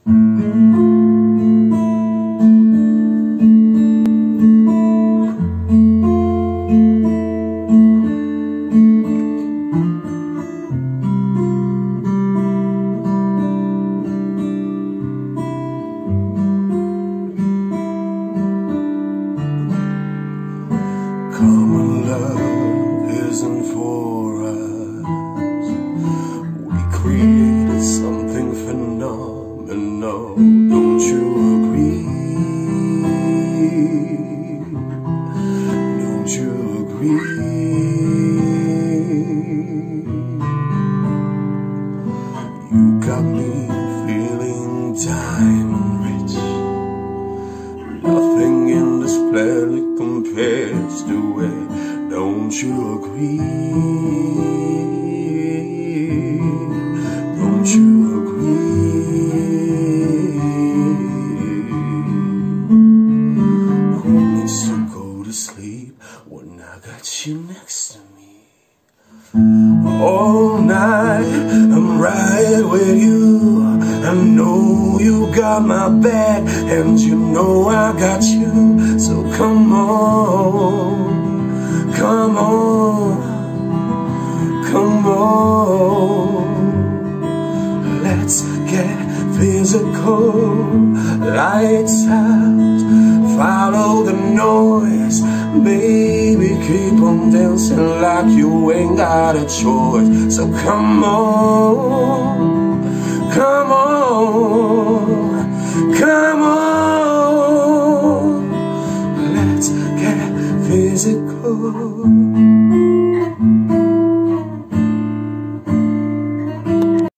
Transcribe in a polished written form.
Common love isn't for us. We created something phenomenal. Don't you agree? Don't you agree? You got me feeling diamond rich. Nothing in this planet compares to it. Don't you agree? Don't you agree? Who needs to go to sleep when I got you next to me? All night I'm right with you. I know you got my back, and you know I got you. So come on, come on, come on. Let's get physical. Lights out, follow the noise. Baby, keep on dancing like you ain't got a choice. So come on,